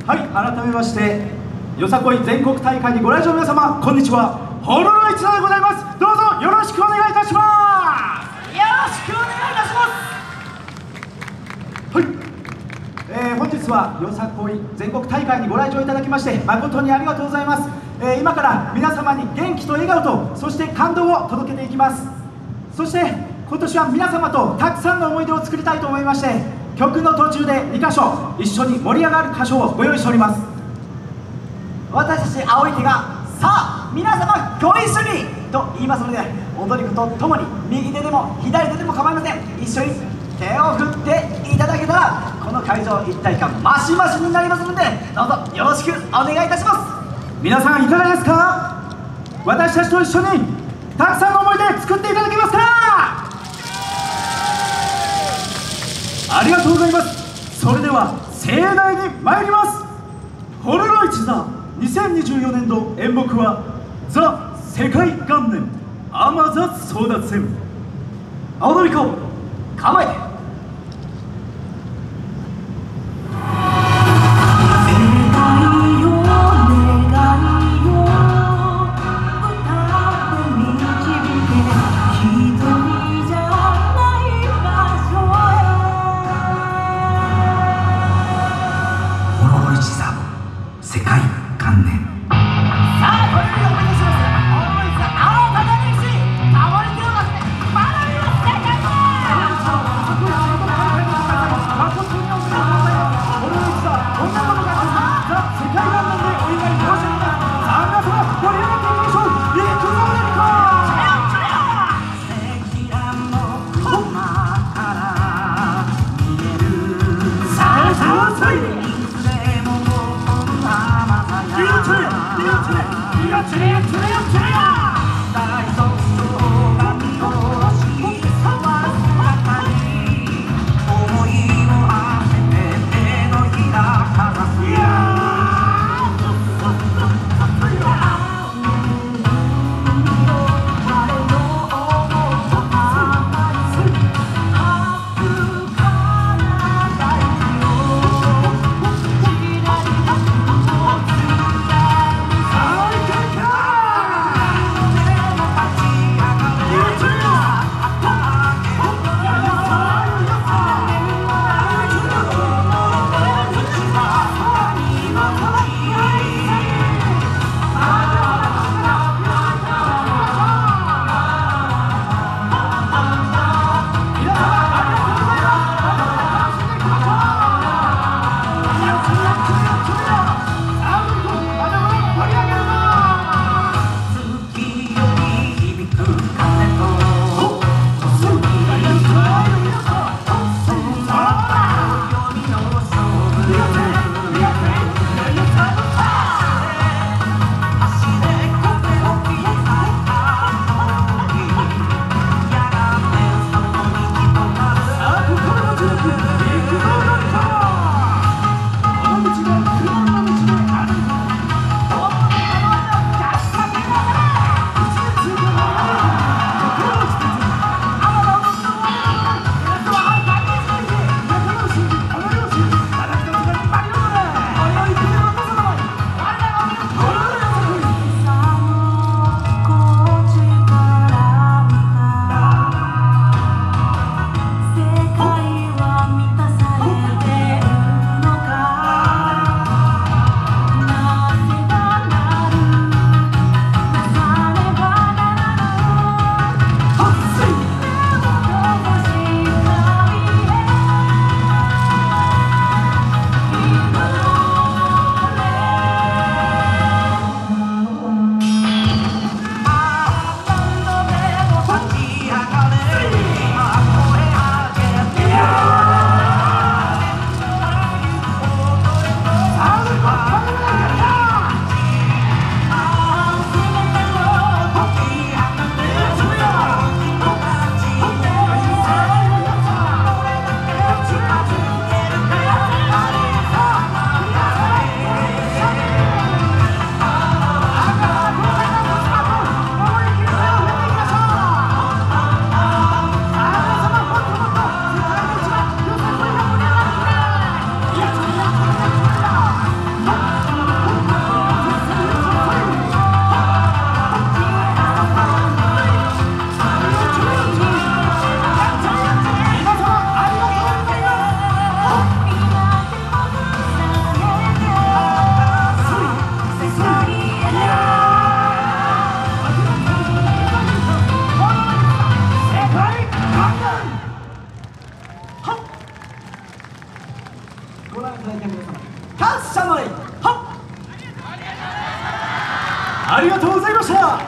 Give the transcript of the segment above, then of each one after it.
はい、改めましてよさこい全国大会にご来場の皆様、こんにちは。ホロロイツでございます。どうぞよろしくお願いいたします。 よろしくお願いいたします。はい、本日はよさこい全国大会にご来場いただきまして誠にありがとうございます。今から皆様に元気と笑顔とそして感動を届けていきます。そして今年は皆様とたくさんの思い出を作りたいと思いまして、曲の途中で2箇所一緒に盛り上がる箇所をご用意しております。 私たち青い手がさあ皆様ご一緒にと言いますので、踊り子とともに右手でも左手でも構いません、一緒に手を振っていただけたらこの会場一体感マシマシになりますので、どうぞよろしくお願いいたします。 皆さんいかがですか？私たちと一緒にたくさんの思い出作っていただけますか？ありがとうございます。それでは盛大に参ります。ホロロイチザ2024年度演目はザ・世界元年アマザ争奪戦。 踊り子構えて。 世界元年。 さあ、これよりお願いします。ホロロイツ新たな歴史、守り手を出して学びの世界だ。 誠におめでとうございます。ホロロイツザこんなものがザ・世界元年でお祝い申し上げます。さあ皆様盛り上がっていきましょう。いくぞレミコ。 ご覧いただいた皆様感謝の礼。はっ、 ありがとうございました。は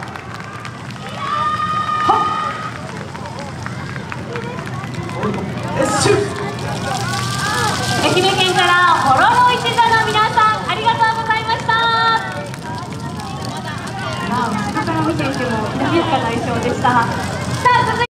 っ、シュ愛媛県からホロロ一座の皆さん、ありがとうございました。後ろから見ていてもきらびやかな衣装でした。